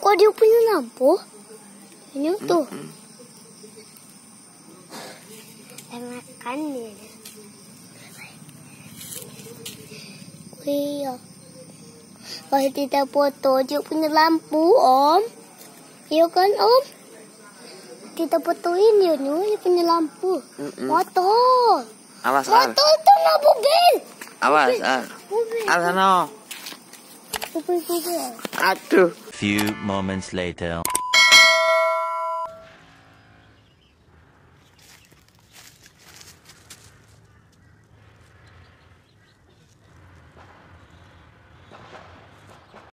Kok dia punya lampu? Ini tuh. Makan dia. Iya. Kalau kita foto dia punya lampu, Om. Iya kan, Om? Kita fotoin dia punya lampu. Foto. Awas, foto itu mobil. Awas, Alano. Mobil. Aduh. Few moments later.